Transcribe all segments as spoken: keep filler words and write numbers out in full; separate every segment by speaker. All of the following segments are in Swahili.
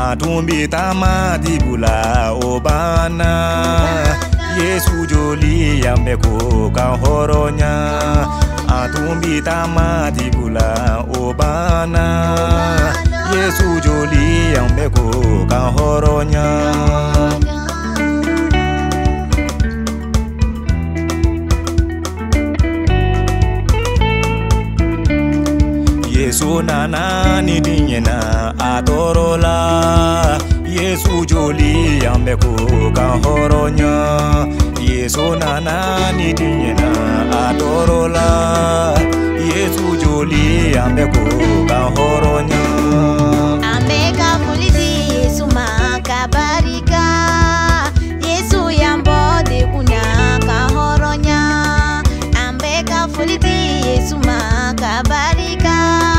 Speaker 1: atumbi tamati bula obana Yesu joli yambe ko kan horonya atumbi tamati bula obana Yesu joli yambe ko kan horonya Yesu nana ni dinyena adorola Yesu joli yambe ko kan horonya Yesu nana ni dinyena adorola Yesu joli yambe ko kan horonya
Speaker 2: Ameka kuliti Yesu makabarika Yesu yambo de kuna kan horonya Ameka kuliti Yesu makabarika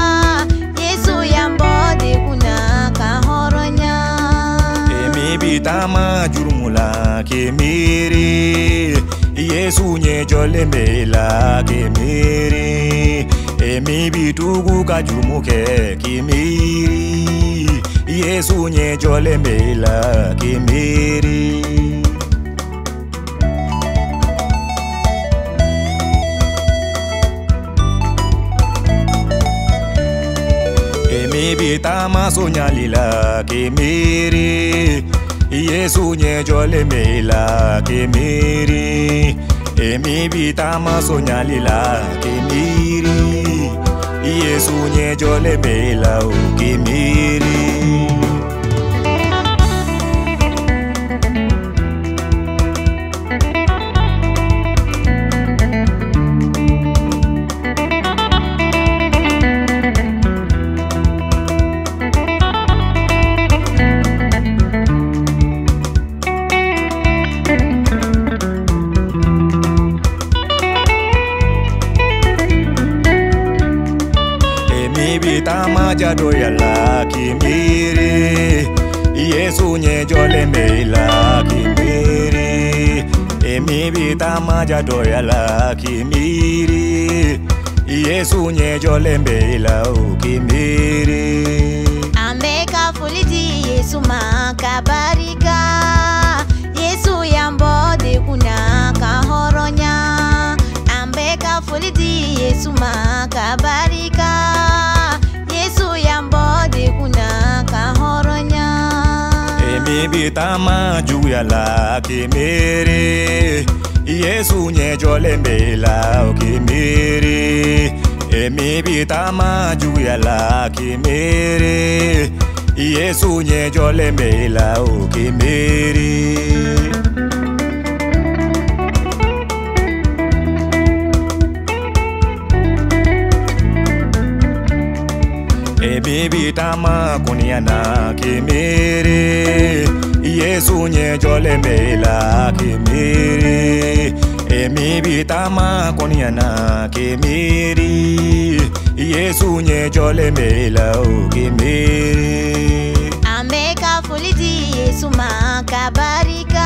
Speaker 1: Tama jurumula ke mere Yesu nye jole mela ke mere Emi bitugu ka jurumu ke ke mere Yesu nye jole mela ke mere Emi bitama sonyalila ke mere Yesu nye jole mela ke miri Emi bitama sonyalila ke miri Yesu nye jole mela o ke miri Tama jado yala kimiri Yesu nye jole mela kimiri Emi bitama jado yala kimiri Yesu nye jole mela kimiri
Speaker 2: Ameka fuliti Yesu makabarika Yesu yambo de kuna kahoronya Ameka fuliti Yesu makabarika
Speaker 1: Bitama juyala ke mere Yesu nye jole mela ke mere Emi bitama juyala ke mere Yesu nye jole mela ke mere Emi bitama kunyana ke mere Yesu nye jole mela ke mere Emi bitama konyana ke mere Yesu nye jole mela ke mere
Speaker 2: Ameka fuliti Yesu makabarika